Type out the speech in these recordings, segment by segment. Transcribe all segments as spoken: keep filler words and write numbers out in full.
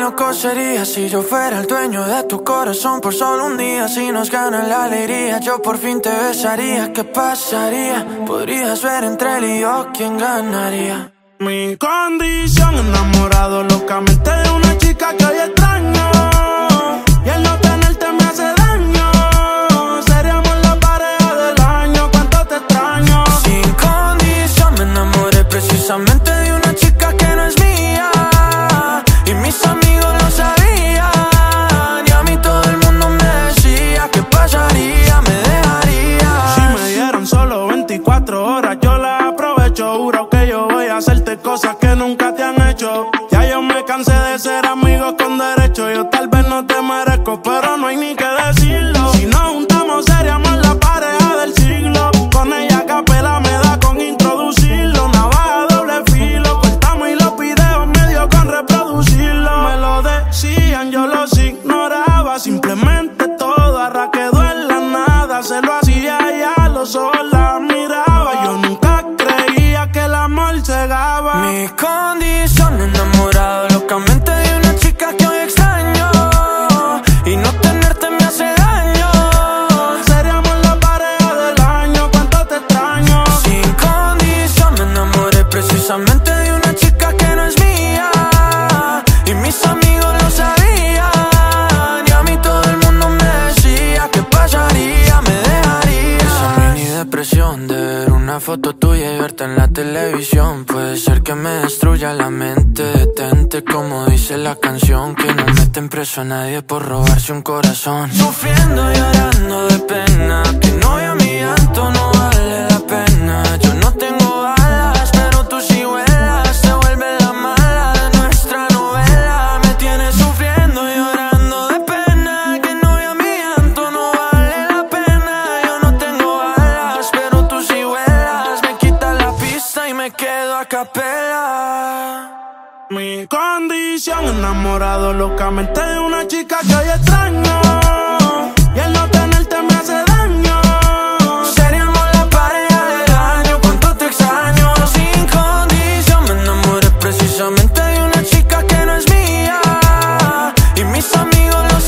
loco sería si yo fuera el dueño de tu corazón por solo un día. Si nos gana la alegría, yo por fin te besaría. ¿Qué pasaría? Podrías ver entre él y yo quién ganaría. Mi condición, enamorado locamente de una chica que hoy extraño. Y el no tenerte me hace daño. Seríamos la pareja del año, cuánto te extraño. Sin condición me enamoré precisamente de una chica que no es mía. Y mis amigos lo sabían. Y a mí todo el mundo me decía ¿qué pasaría? Me dejaría. Si me dieran solo veinticuatro horas, yo las aprovecho. Juro que yo voy a hacerte cosas que nunca te han hecho. Ya yo me cansé de ser amigos con derecho. Yo tal vez no te merezco, pero no hay ni que decirlo. Si nos juntamos seríamos la pareja del siglo. Con ella a capela me da con introducirlo. Navaja doble filo, cortamos y los videos medio con reproducirlo. Me lo decían, yo los ignoraba. Simplemente todo arra quedó en la nada. Se lo hacía y a los ojos la miraba. Yo nunca creía que el amor cegaba. Mi condición, enamorado locamente de una chica que hoy extraño. Y no tenerte me hace daño. Seríamos la pareja del año, cuánto te extraño. Sin condición me enamoré precisamente de una chica que no es mía. Y mis amigos lo sabían. Y a mí todo el mundo me decía ¿qué pasaría? Me dejaría. Esa mini depresión de ver una foto tuya y verte en la televisión puede ser que me destruya la mente. Detente como dice la canción, que no meten preso a nadie por robarse un corazón. Sufriendo y llorando de pena, que no vea mi llanto, no vale la pena. Yo no tengo alas, pero tú sí vuelas. Te vuelve la mala de nuestra novela. Me tienes sufriendo y llorando de pena, que no vea mi llanto, no vale la pena. Yo no tengo alas, pero tú sí vuelas. Me quitas la pista y me quedo a capela. Mi condición, enamorado locamente de una chica que hoy extraño. Y el no tenerte me hace daño. Seríamos la pareja del año, cuánto te extraño. Sin condición me enamoré precisamente de una chica que no es mía. Y mis amigos lo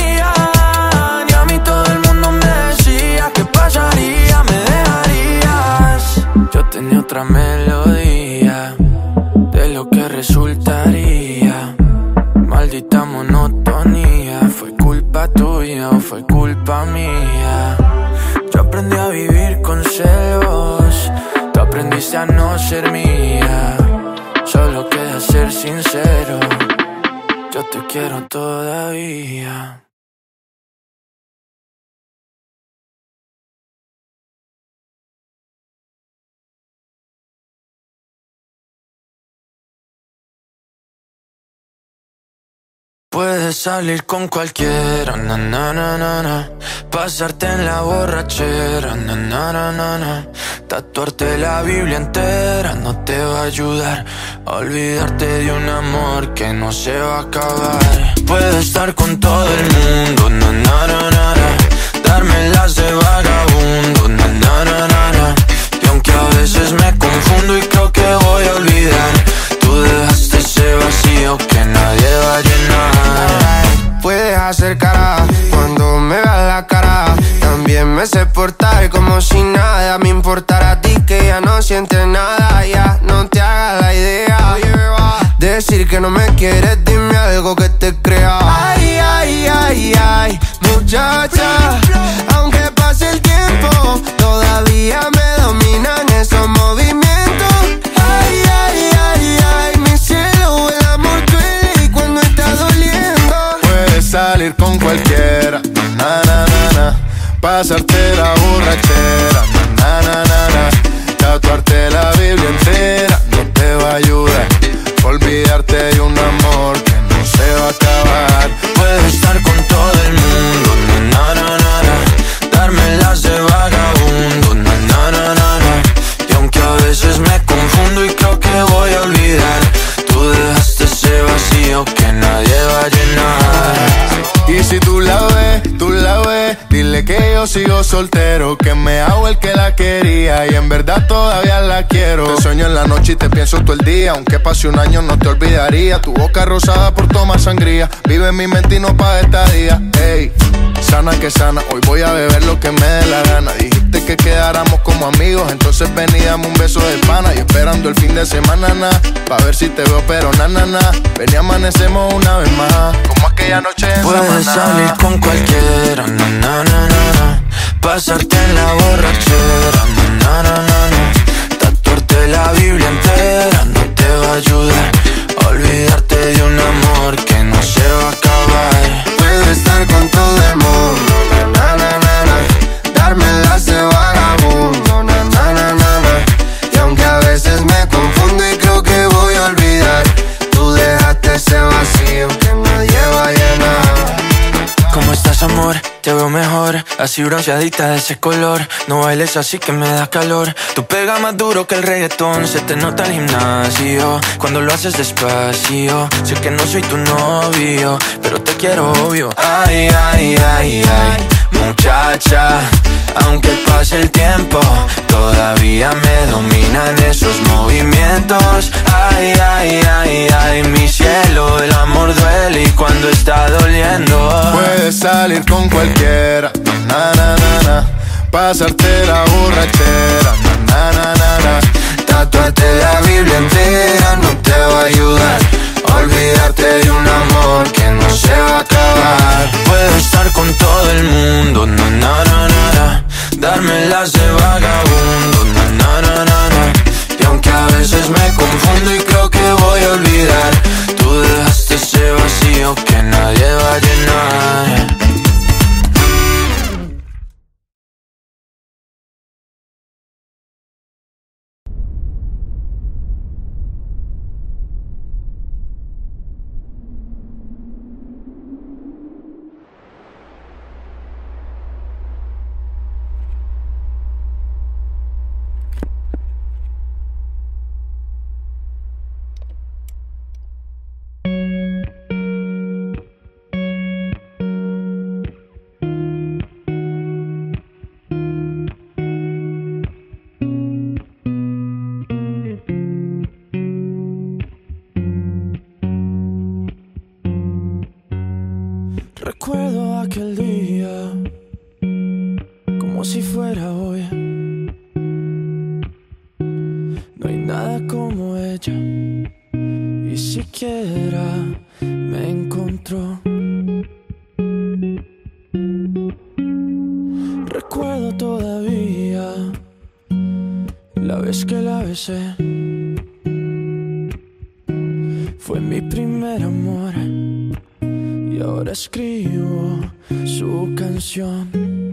sabían. Y a mí todo el mundo me decía ¿qué pasaría? Me dejarías. Yo tenía otra melodía de lo que resultaría. Maldita monotonía. ¿Fue culpa tuya o fue culpa mía? Yo aprendí a vivir con celos. Tú aprendiste a no ser mía. Solo queda ser sincero. Yo te quiero todavía. Puedes salir con cualquiera, na na na na na. Pasarte en la borrachera, na na na na na. Tatuarte la Biblia entera no te va a ayudar a olvidarte de un amor que no se va a acabar. Puedes estar con todo el mundo, na na na na na. Darme las de vagabundo, na na na na na. Y aunque a veces me confundo y creo que voy a olvidar, tú dejaste ese vacío que nadie va a llenar. Puedes hacer cara cuando me veas la cara. También me sé portar como si nada me importara a ti, que ya no sientes nada. Ya no te hagas la idea. Decir que no me quieres, dime algo que te crea. Ay, ay, ay, ay, muchacha. Aunque pase el tiempo, todavía me dominan esos movimientos. Ay, ay, ay, ay, mi cielo, el amor duele y cuando está doliendo. Puedes salir con cualquiera, na na na na. Pasarte la borrachera, na na na na. Tatuarte la Biblia entera no te va a ayudar. Olvidarte de un amor que no se va a acabar. Puedes estar con todo el mundo, na na na na. Darme las de vagabundo, na na na na na. Y aunque a veces me confundo y creo que voy a olvidar, tú dejaste ese vacío que nadie va a llenar. Y si tú la ves, tú la ves sabe, dile que yo sigo soltero, que me hago el que la quería y en verdad todavía la quiero. Te sueño en la noche y te pienso todo el día, aunque pase un año no te olvidaría. Tu boca rosada por tomar sangría, vive en mi mente y no pa' esta día. Ey, sana que sana, hoy voy a beber lo que me dé la gana. Dijiste que quedáramos como amigos, entonces ven y dame un beso de pana. Y esperando el fin de semana, na, pa' ver si te veo, pero na, na, na. Ven y amanecemos una vez más, como aquella noche en Puedes Samaná. salir con cualquiera, na, na, na, na, na. Pasarte en la borrachera, na, na, na, na, na. Tatuarte la Biblia entera no te va a ayudar. Olvidarte de un amor que no se va a acabar. Puedo estar con todo el mundo, na, na, na, na. Dármelas de vagabundo, na, na, na, na, na. Y aunque a veces me confundo y creo que voy a olvidar, tú dejaste ese vacío que nadie va a llenar. ¿Cómo estás, amor? Te veo mejor, así bronceadita de ese color. No bailes así que me da calor. Tu pega más duro que el reggaetón, se te nota el gimnasio cuando lo haces despacio. Sé que no soy tu novio, pero te quiero obvio. Ay, ay, ay, ay, muchacha, aunque pase el tiempo, todavía me dominan esos movimientos. Ay, ay, ay, ay, mi cielo, el amor duele y cuando está doliendo. Puedes salir con cualquiera, na, na, na, na. Pasarte la borrachera, na, na, na, na. Tatuarte la Biblia entera no te va a ayudar. Olvidarte de un amor que no se va a acabar. Puedo estar con todo el mundo, na, na, na, na, na. Dármelas de vagabundo, na, na, na, na, na. Y aunque a veces me confundo y creo que voy a olvidar, tú dejaste ese vacío que nadie va a llenar. Recuerdo aquel día como si fuera hoy. No hay nada como ella, y siquiera me encontró. Recuerdo todavía la vez que la besé. Fue mi primer amor y ahora escribo su canción.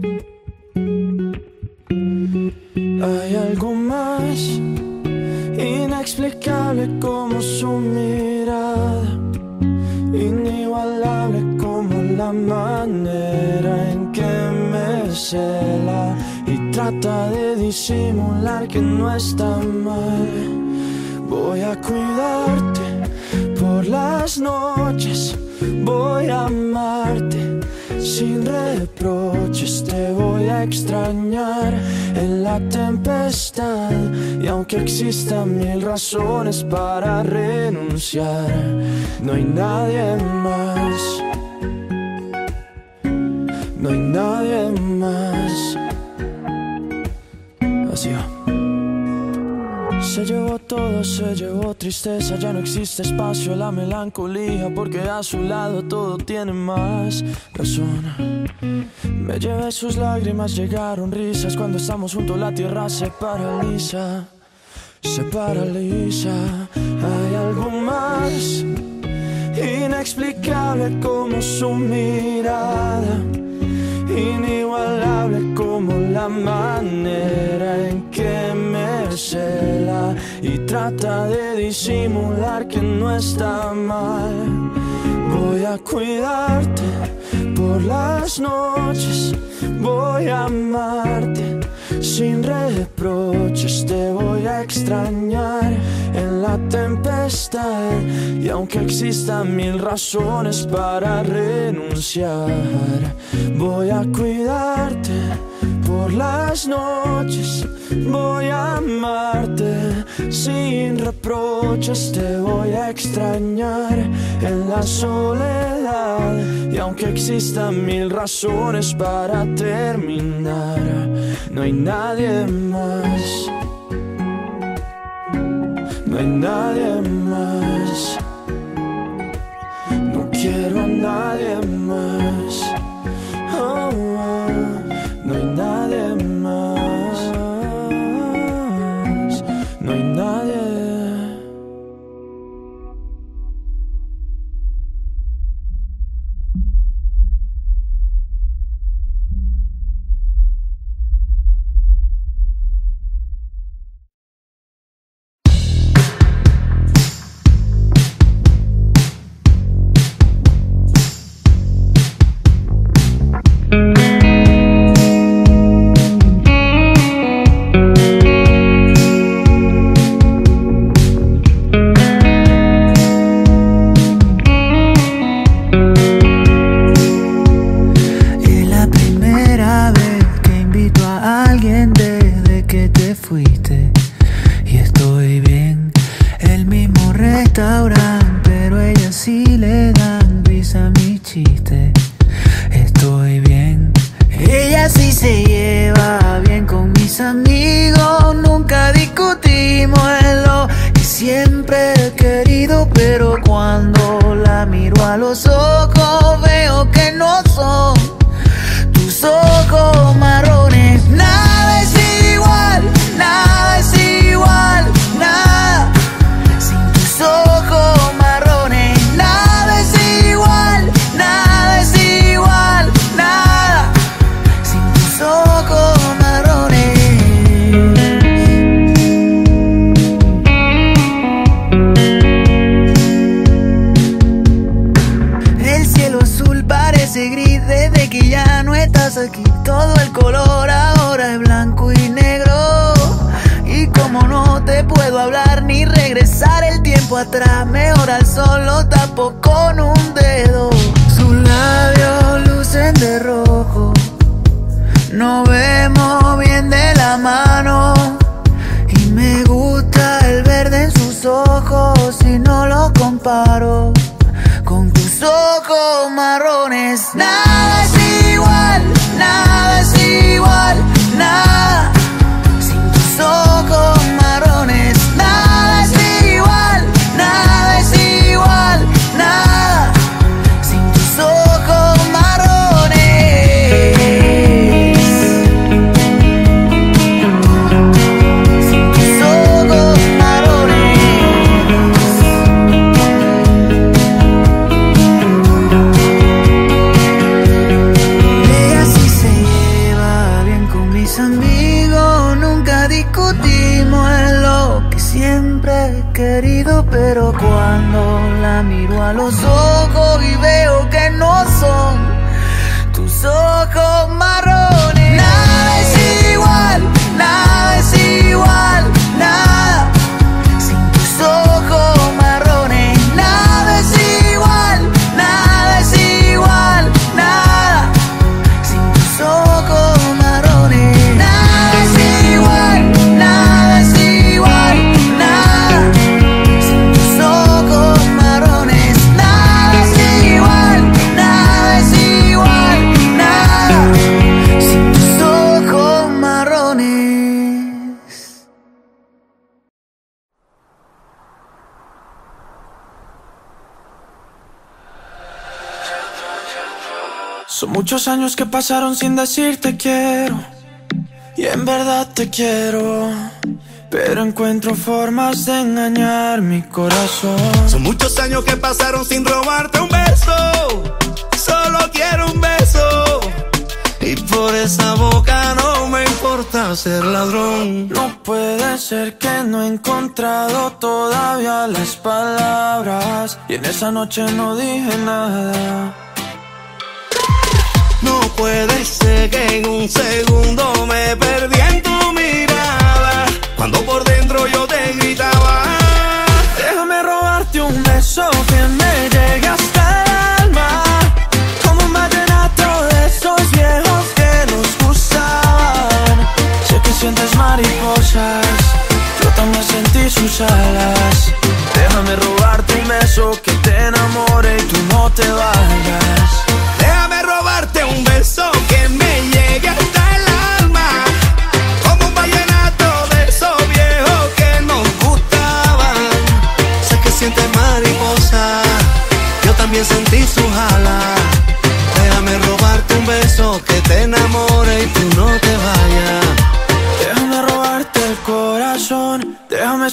Hay algo más inexplicable como su mirada, inigualable como la manera en que me cela y trata de disimular que no está mal. Voy a cuidarte por las noches, voy a amarte sin reproches, te voy a extrañar en la tempestad. Y aunque existan mil razones para renunciar, no hay nadie más, no hay nadie más. Así va. Se llevó todo, se llevó tristeza, ya no existe espacio a la melancolía, porque a su lado todo tiene más razón. Me llevé sus lágrimas, llegaron risas, cuando estamos juntos la tierra se paraliza, se paraliza. Hay algo más inexplicable como su mirada, inigualable como la manera en que me cela y trata de disimular que no está mal. Voy a cuidarte por las noches, voy a amarte sin reproches, te voy a extrañar en la tempestad. Y aunque existan mil razones para renunciar, voy a cuidarte por las noches, voy a amarte sin reproches, te voy a extrañar en la soledad. Y aunque existan mil razones para terminar, no hay nadie más, no hay nadie más, no quiero a nadie más. Oh, oh. No hay nadie más, no hay nadie. Atrás, mejor al sol lo tapo con un dedo. Sus labios lucen de rojo, nos vemos bien de la mano. Y me gusta el verde en sus ojos, si no lo comparo con tus ojos marrones. Nada es igual, nada es igual, nada. Sin tus ojos marrones, nada es igual. Nada es igual, nada, sin tus ojos marrones. Sin tus ojos marrones. Ella sí se lleva bien con mis amigos, nunca discutimos en lo que siempre he querido, pero cuando la miro a los ojos y veo que no son tus ojos marrones. Nada es igual, nada es igual, nada. Sin tus ojos marrones, nada es igual, nada es igual, nada. Sin tus ojos marrones, nada es igual, nada es igual, nada. Sin tus ojos marrones, nada es igual, nada es igual, nada. Sin tus ojos marrones. Son muchos años que pasaron sin decirte quiero, y en verdad te quiero, pero encuentro formas de engañar mi corazón. Son muchos años que pasaron sin robarte un beso, solo quiero un beso, y por esa boca no me importa ser ladrón. No puede ser que no he encontrado todavía las palabras, y en esa noche no dije nada. No puede ser que en un segundo me perdí en tu mirada, cuando por dentro yo te gritaba.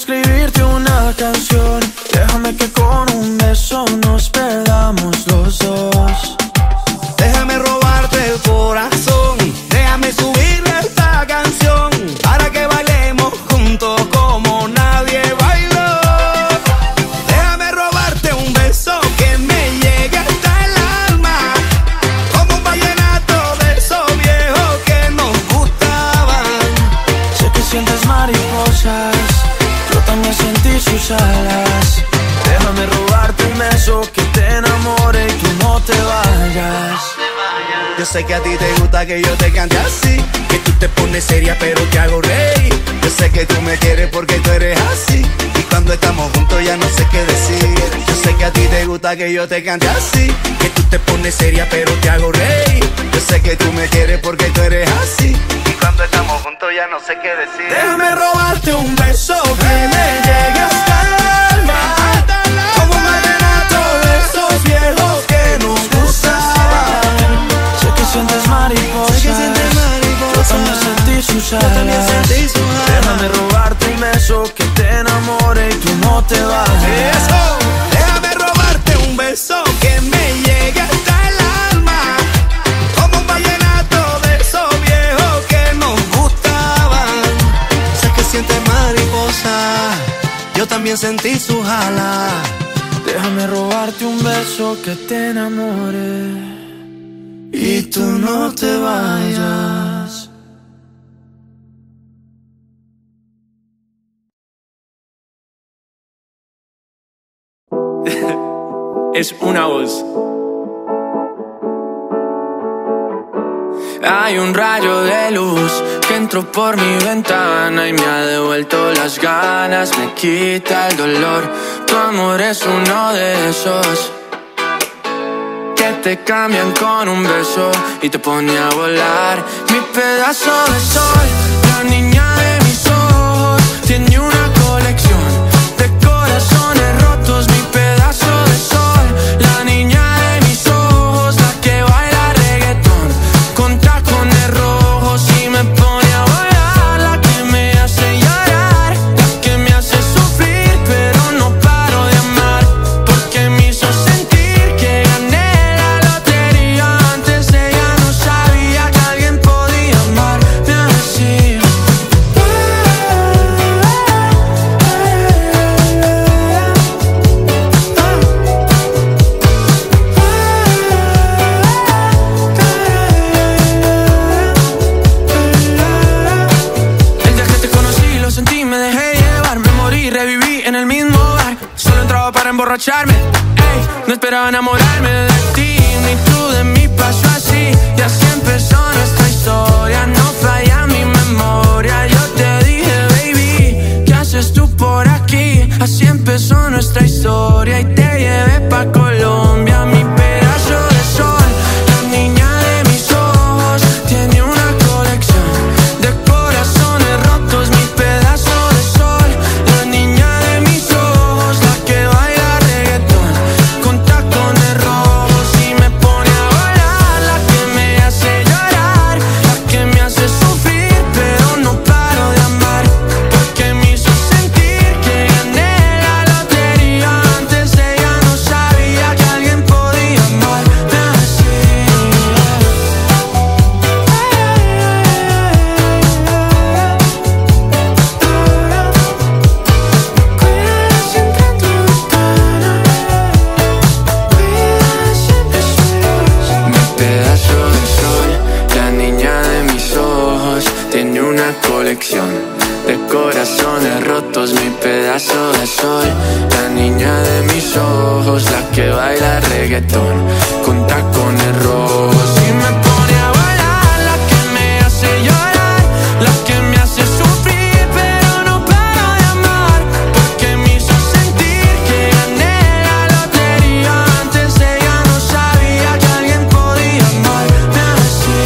escribirte una canción. Déjame que con un beso nos perdamos los dos. Déjame robarte el corazón, déjame subirle esta canción para que bailemos juntos como nadie bailó. Déjame robarte un beso que me llegue hasta el alma, como un vallenato de esos viejos que nos gustaban. Sé que sientes mariposas, yo también sentí sus alas. Déjame robarte un beso que te enamore y tú no te vayas. Yo sé que a ti te gusta que yo te cante así, que tú te pones seria pero te hago reír. Yo sé que tú me quieres porque tú eres así, y cuando estamos juntos ya no sé qué decir. Yo sé que a ti te gusta que yo te cante así, que tú te pones seria pero te hago reír. Yo sé que tú me quieres porque tú eres así, y cuando estamos juntos ya no sé qué decir. Déjame robarte un beso que me llegue hasta el alma, como un vallenato de esos viejos que nos gustaban. Sé que sientes mariposas, Sé que sientes mariposas, yo también sentí sus yo también alas. sentí sus alas. Déjame robarte un beso que te enamore y tú no te vayas. Eso. Déjame robarte un beso que me llegue hasta el alma, como un vallenato de esos viejos que nos gustaban. Sé que sientes mariposa, yo también sentí sus alas. Déjame robarte un beso que te enamore y tú no te vayas. Es una voz. Hay un rayo de luz que entró por mi ventana y me ha devuelto las ganas, me quita el dolor. Tu amor es uno de esos que te cambian con un beso y te pone a volar. Mi pedazo de sol, la niña de mis ojos, tiene una colección de corazones rotos. Mi pedazo de sol, la niña de mis ojos, la que baila reggaetón con tacones rojos y me pone a volar. La que me hace llorar, la que me hace sufrir, pero no paro de amar, porque me hizo sentir que gané la lotería. Antes ella no sabía que alguien podía amarme así. El día que te conocí lo sentí, me dejé llevar, me morí, reviví en el mismo bar. Solo entraba para emborracharme, ey, no esperaba enamorarme de ti, ni tú de mí, pasó así. Y así empezó nuestra historia, no falla mi memoria. Yo te dije, baby, ¿qué haces tú por aquí? Así empezó nuestra historia y te llevé pa' Colombia. Mi pedazo de sol, la niña de mis ojos, tiene una colección de corazones rotos. Mi pedazo de sol, la niña de mis ojos, la que baila reggaetón con tacones rojos y me pone a volar. La que me hace llorar, la que me hace sufrir, pero no paro de amar, porque me hizo sentir que gané la lotería. Antes ella no sabía que alguien podía amarme así. Cuida siempre tu cara, cuida siempre su luz. Mi pedazo de sol, la niña de mis ojos, tiene una colección de corazones rotos. Mi pedazo de sol, la niña de mis ojos, la que baila reggaetón con tacones rojos y me pone a volar. La que me hace llorar, la que me hace sufrir, pero no paro de amar, porque me hizo sentir que gané la lotería. Antes ella no sabía que alguien podía amarme así.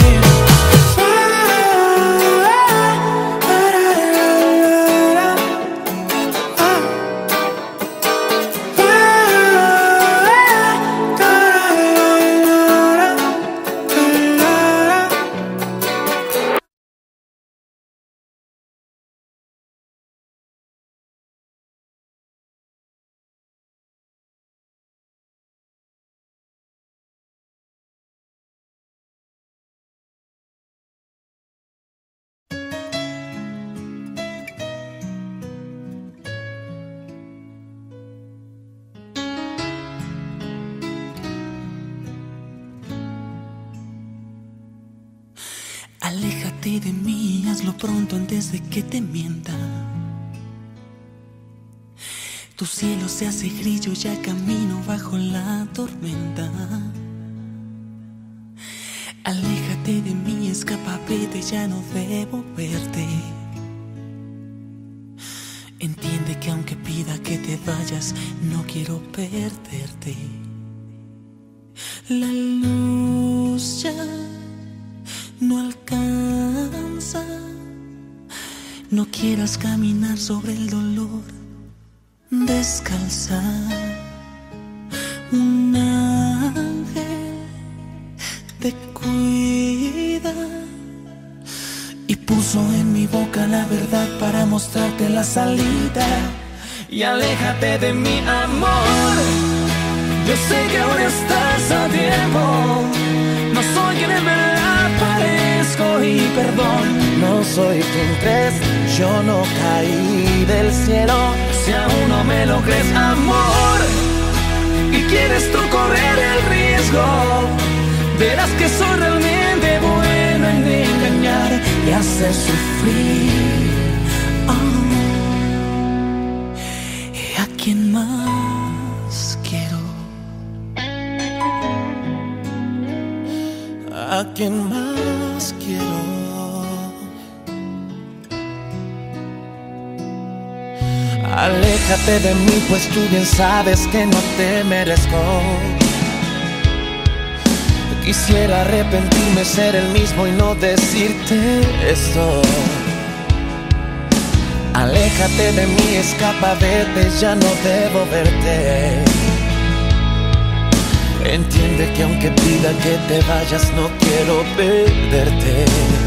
Aléjate de mí, hazlo pronto antes de que te mienta. Tu cielo se hace gris, yo ya camino bajo la tormenta. Aléjate de mí, escapa, vete, ya no debo verte. Entiende que aunque pida que te vayas, no quiero perderte. La luz ya no alcanza. No quieras caminar sobre el dolor descalza. Un ángel te cuida y puso en mi boca la verdad para mostrarte la salida. Y aléjate de mi amor, yo sé que aún estás a tiempo. No soy quien en verdad parezco y perdón, no soy quien crees, yo no caí del cielo. Si aún no me lo crees, amor, y quieres tú correr el riesgo, verás que soy realmente bueno en engañar y hacer sufrir. Oh. ¿Y a quién más quiero? ¿A quién más quiero? Aléjate de mí, pues tú bien sabes que no te merezco. Quisiera arrepentirme, ser el mismo y no decirte esto. Aléjate de mí, escapa, vete, ya no debo verte. Entiende que aunque pida que te vayas, no quiero perderte.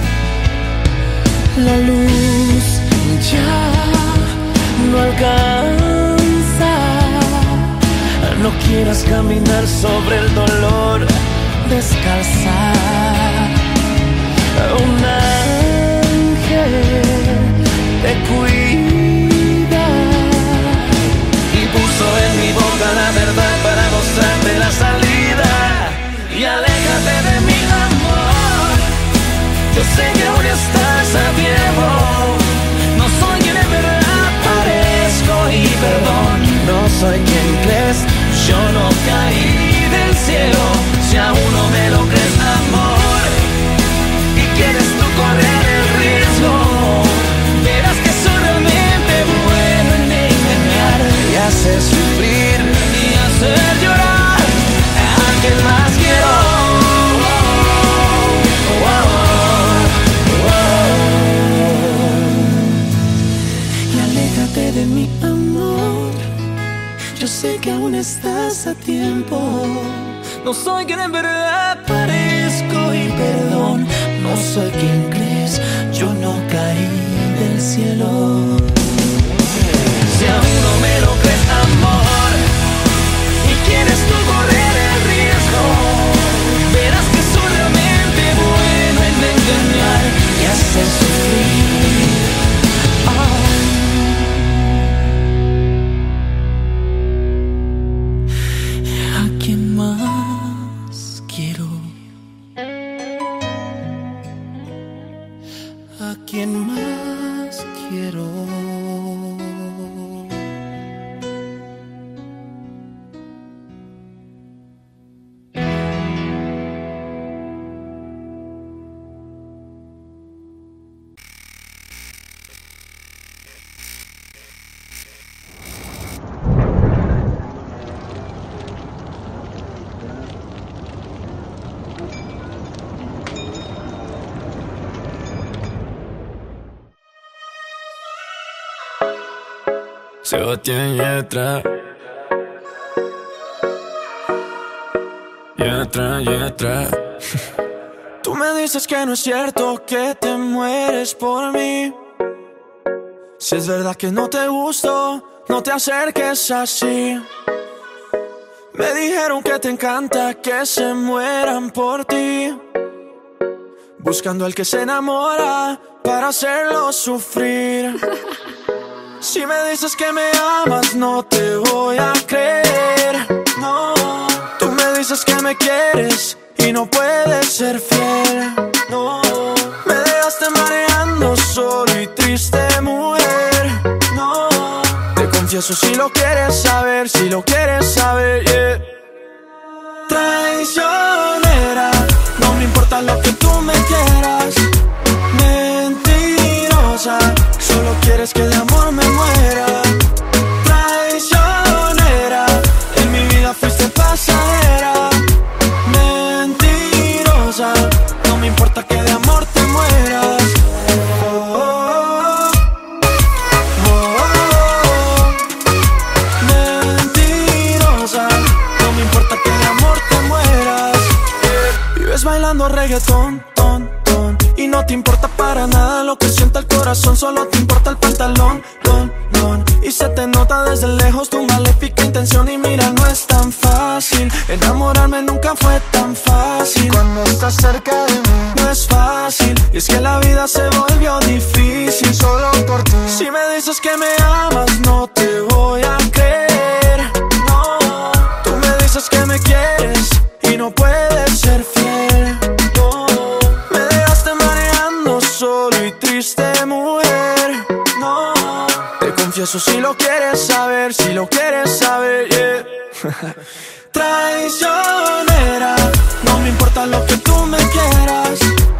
La luz ya no alcanza. No quieras caminar sobre el dolor descalza. Un ángel te cuida y puso en mi boca la verdad para mostrarte la salida. Y aléjate de mi amor, yo sé que aún estás a tiempo. No soy quien en verdad parezco y perdón, no soy quien crees, yo no caí del cielo. Si aún no me lo crees, amor, y quieres tú correr el riesgo, verás que soy realmente bueno en engañar y hacer sufrir y hacer llorar. ¿A quién más quiero? Oh, oh, oh. Y aléjate de mi amor, yo sé que aún estás a tiempo. No soy quien en verdad parezco y perdón, no soy quien crees, yo no caí del cielo. Si aún no me lo crees, amor, y quieres tú correr el riesgo, verás que soy realmente bueno en engañar y hacer sufrir. Oh. ¿A quién más quiero? ¿A quién más quiero? Sebastián Yatra, Yatra, Yatra. Tú me dices que no es cierto que te mueres por mí. Si es verdad que no te gusto, no te acerques así. Me dijeron que te encanta que se mueran por ti, buscando al que se enamora para hacerlo sufrir. Si me dices que me amas, no te voy a creer, no. Tú me dices que me quieres y no puedes ser fiel, no. Me confieso si lo quieres saber, si lo quieres saber, yeah. Traicionera, no me importa lo que tú me quieras. Mentirosa, solo quieres que de amor me muera. Traicionera, en mi vida fuiste pasajera. Mentirosa, no me importa que de amor te mueras. Oh, oh, oh, oh. Mentirosa, no me importa que de amor te mueras. Vives bailando reggaetón, ton, ton, y no te importa para nada lo que sienta el corazón. Solo te importa el pantalón, don, don. Y se te nota desde lejos tu maléfica intención. Y mira, no es tan fácil, enamorarme nunca fue tan fácil. Cuando estás cerca de mí no es fácil, y es que la vida se volvió difícil solo por ti. Si me dices que me amas, no te voy a creer, no. Tú me dices que me quieres y no puedes ser fiel, no. Me dejaste mareando solo y triste, mujer, no. Te confieso si lo quieres saber, si lo quieres saber, yeah. Traicionera, no me importa lo que tú me quieras.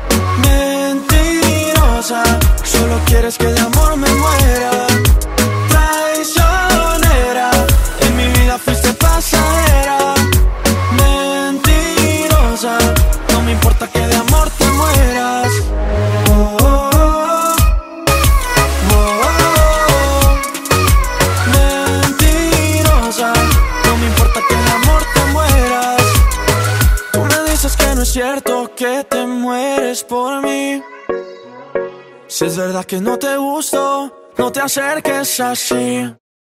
Mentirosa, solo quieres que de amor me muera. Traicionera, en mi vida fuiste pasajera. Mentirosa, no me importa que de amor te mueras. Oh, oh, oh. Oh, oh, oh. Mentirosa, no me importa que de amor te mueras. Tú me dices que no es cierto que te mueres por mí. Si es verdad que no te gusto, no te acerques así.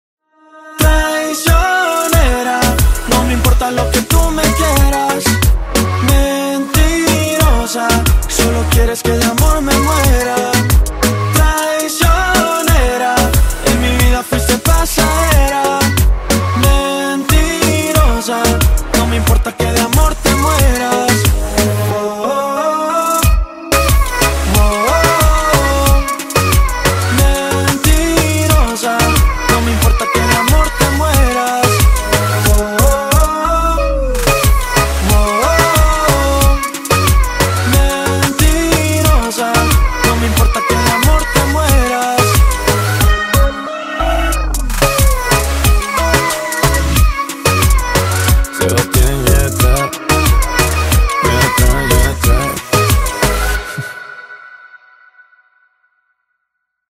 Traicionera, no me importa lo que tú me quieras. Mentirosa, solo quieres que de amor